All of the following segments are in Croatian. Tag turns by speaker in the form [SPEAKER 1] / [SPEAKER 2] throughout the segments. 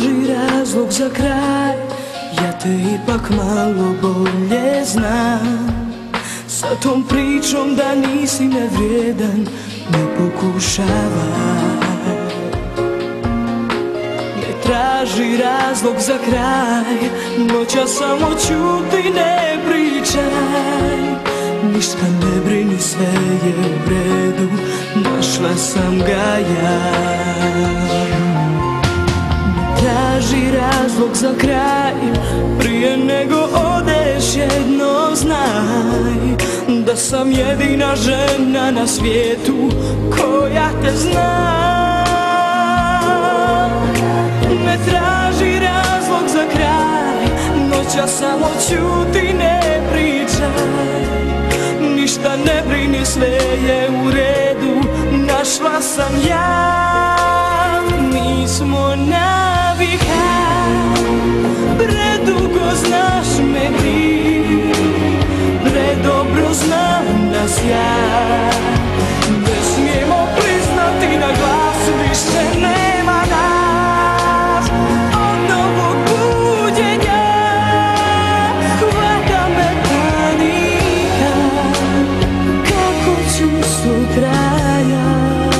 [SPEAKER 1] traži razlog za kraj, ja te ipak malo bolje znam. Sa tom pričom da nisi nevrijedan ne pokušavaj. Ne traži razlog za kraj, noća samo ćuti, ne pričaj. Ništa ne brini, sve je u redu, našla sam ga ja. Ne traži razlog za kraj, prije nego odeš jedno znaj da sam jedina žena na svijetu koja te zna. Ne traži razlog za kraj, noća samo ćuti, ne pričaj. Ništa ne brini, sve je u redu, našla sam ja. Mi smo navika, predugo znaš me ti, predobro znam nas ja. Ne smijemo priznati na glas, više nema nas. Od novog buđenja hvata me panika, kako ću sutra ja.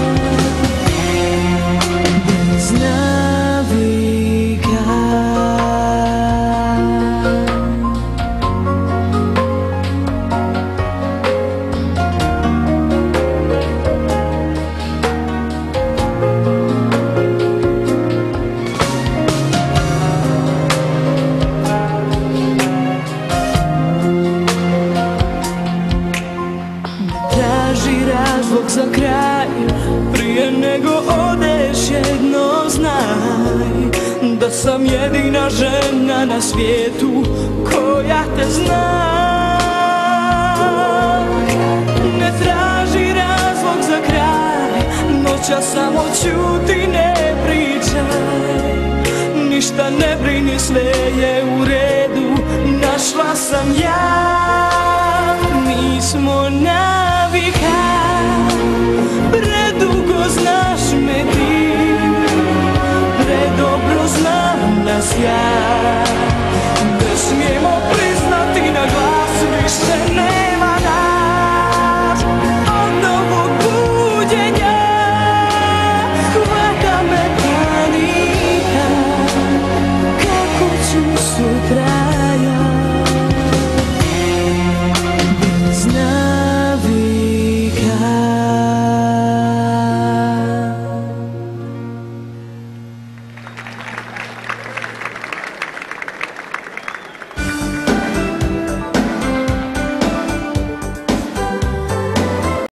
[SPEAKER 1] Bez navika. Traži razlog za kraj, prije nego odeš jedno znaj da sam jedina žena na svijetu koja te zna. Ne traži razlog za kraj, noća samo ćuti, ne pričaj. Ništa ne brini, sve je u redu, našla sam ja. Mi smo navika, predugo znaš me ti, predobro znam nas ja.